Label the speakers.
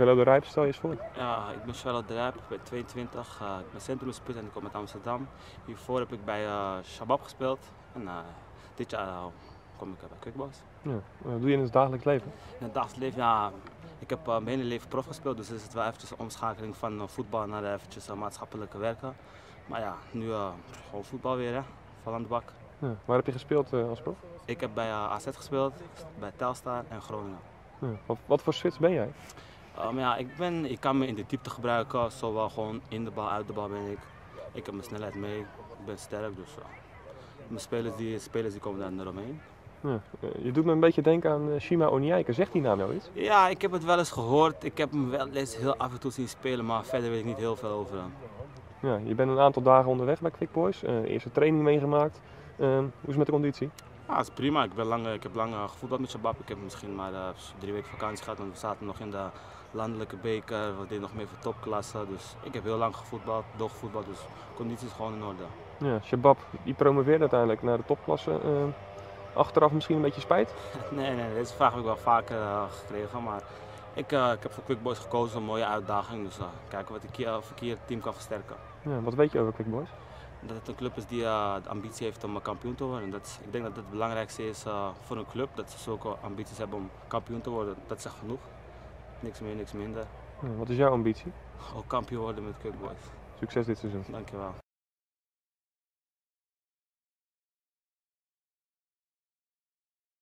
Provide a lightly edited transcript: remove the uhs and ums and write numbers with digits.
Speaker 1: Velo de Rijp, stel je eens voor.
Speaker 2: Ja, ik ben Charlotte de Rijp, ik ben 22, ik ben centrumspits en ik kom uit Amsterdam. Hiervoor heb ik bij Shabab gespeeld en dit jaar kom ik bij Quick Boys.
Speaker 1: Ja. Wat doe je in het dagelijks leven?
Speaker 2: In het dagelijks leven, ja, ik heb mijn hele leven prof gespeeld, dus is het wel eventjes een omschakeling van voetbal naar eventjes maatschappelijke werken. Maar ja, nu gewoon voetbal weer, hè, val aan de bak.
Speaker 1: Ja. Waar heb je gespeeld als prof?
Speaker 2: Ik heb bij AZ gespeeld, bij Telstar en Groningen.
Speaker 1: Ja. Wat voor spits ben jij?
Speaker 2: Ja, ik kan me in de diepte gebruiken, zowel gewoon in de bal, uit de bal ben ik. Ik heb mijn snelheid mee, ik ben sterk, dus mijn spelers die komen daar eromheen.
Speaker 1: Ja. Je doet me een beetje denken aan Shima Onyeka. Zegt die naam nou iets?
Speaker 2: Ja, ik heb het wel eens gehoord. Ik heb hem wel eens heel af en toe zien spelen, maar verder weet ik niet heel veel over hem.
Speaker 1: Ja, je bent een aantal dagen onderweg bij Quick Boys. Eerste training meegemaakt. Hoe is het met de conditie?
Speaker 2: Ja, dat is prima. Ik heb lang gevoetbald met Shabab. Ik heb misschien maar 3 weken vakantie gehad, want we zaten nog in de landelijke beker. We deden nog meer voor topklasse. Dus ik heb heel lang gevoetbald, doorgevoetbald, dus conditie is gewoon in orde.
Speaker 1: Ja, Shabab die promoveerde uiteindelijk naar de topklasse. Achteraf misschien een beetje spijt?
Speaker 2: Nee, deze vraag heb ik wel vaker gekregen, maar ik heb voor Quick Boys gekozen, een mooie uitdaging. Dus kijken of ik hier het team kan versterken.
Speaker 1: Ja, wat weet je over Quick Boys?
Speaker 2: Dat het een club is die de ambitie heeft om kampioen te worden. Ik denk dat het belangrijkste is voor een club, dat ze zulke ambities hebben om kampioen te worden. Dat zegt genoeg. Niks meer, niks minder.
Speaker 1: Ja, wat is jouw ambitie?
Speaker 2: Ook kampioen worden met Quick Boys.
Speaker 1: Succes dit seizoen.
Speaker 2: Dankjewel.